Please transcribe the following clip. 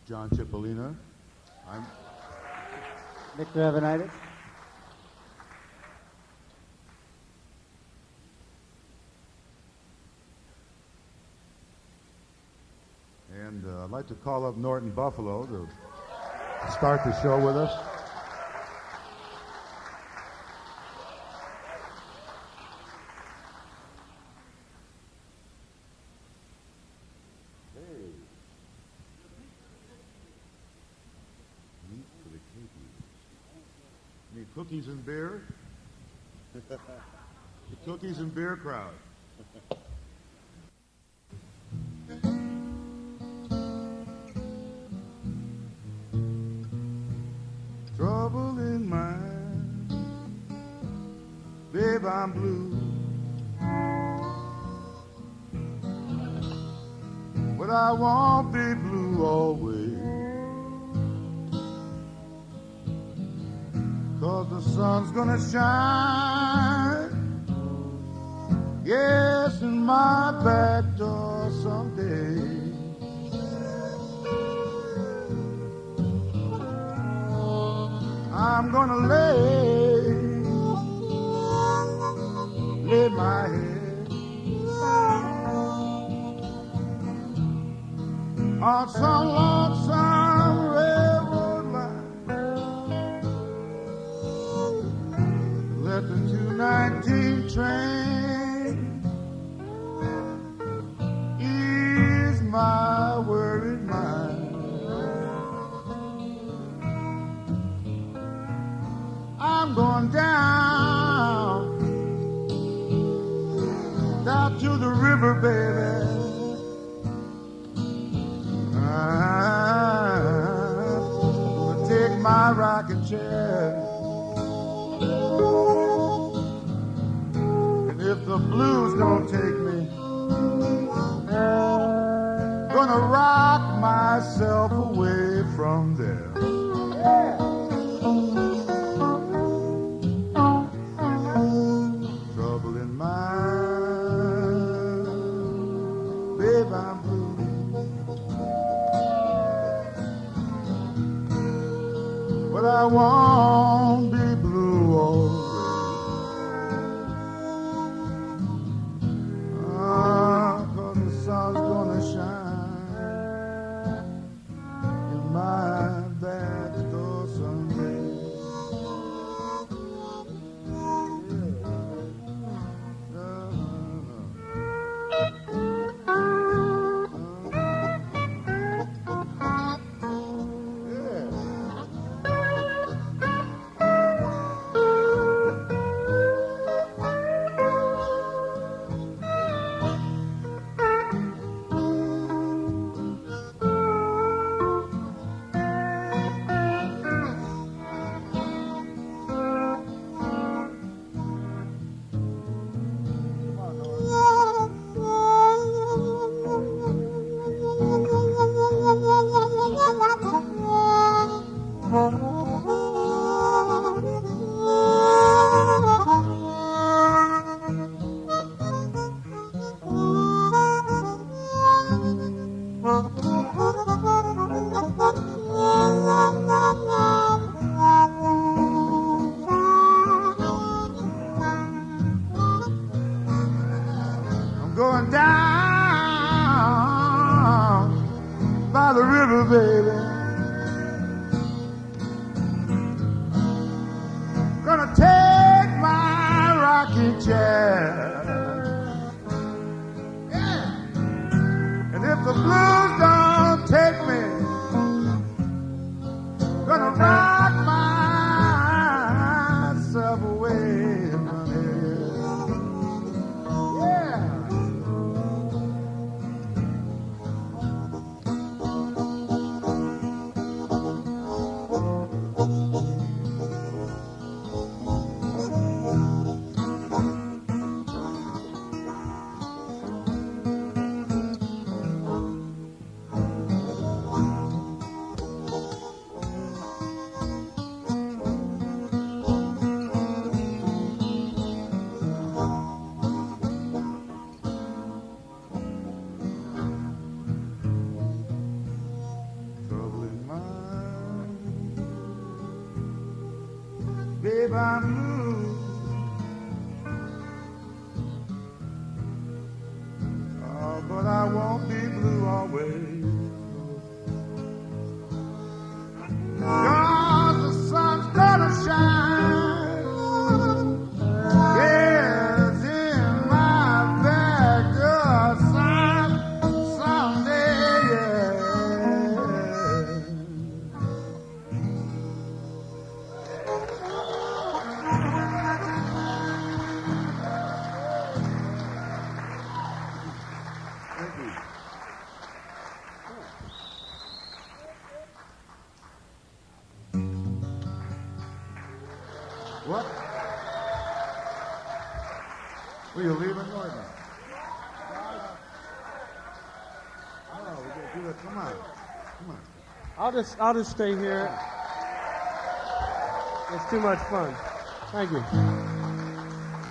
John Cipollina. I'm Nick Gravenites. And I'd like to call up Norton Buffalo to start the show with us. Hey. Meat for the cakies. Need cookies and beer? The cookies and beer crowd. Trouble in mind, babe, I'm blue. But I won't be blue always, 'cause the sun's gonna shine, yes, in my back door someday. I'm gonna lay my head on some lonesome railroad line. Let the 219 train ease my worried mind. I'm going down to the river, baby. I'm gonna take my rocking chair, and if the blues don't take me, gonna rock myself away from there. Yeah. I'm blue, but I won't be blue always. 'Cause the sun's gonna shine in my back door someday. Going down by the river, baby. Gonna take my rocking chair, yeah. And if the blues don't take me, gonna rock myself away from here. Yeah. babe, I'm blue. Oh, but I won't be blue always. 'Cause the sun's gonna shine. Yes, in my backyard someday, yeah. Thank you. What? Well, you're leaving Norton. Oh, we gotta do that. Come on. Come on. I'll just stay here. It's too much fun. Thank you.